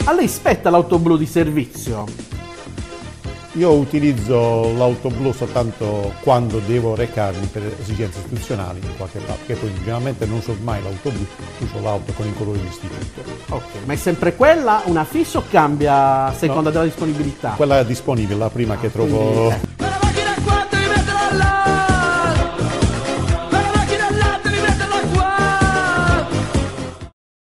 A lei spetta l'auto blu di servizio? Io utilizzo l'auto blu soltanto quando devo recarmi per esigenze istituzionali in qualche parte, che poi generalmente non uso mai l'auto blu, uso l'auto con i colori d'istituto. Ok, ma è sempre quella una fissa o cambia a seconda della disponibilità? Quella è disponibile, la prima che trovo. Quindi, La macchina a 4 di metterla là.